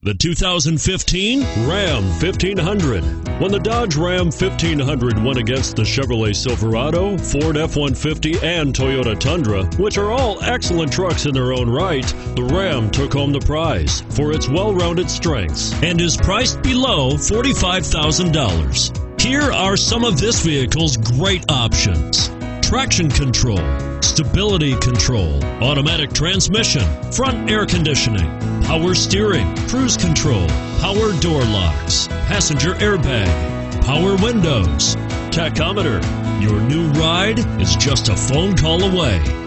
The 2015 Ram 1500. When the Dodge Ram 1500 went against the Chevrolet Silverado, Ford F-150, and Toyota Tundra, which are all excellent trucks in their own right, the Ram took home the prize for its well-rounded strengths and is priced below $45,000. Here are some of this vehicle's great options: traction control, stability control, automatic transmission, front air conditioning, power steering, cruise control, power door locks, passenger airbag, power windows, tachometer. Your new ride is just a phone call away.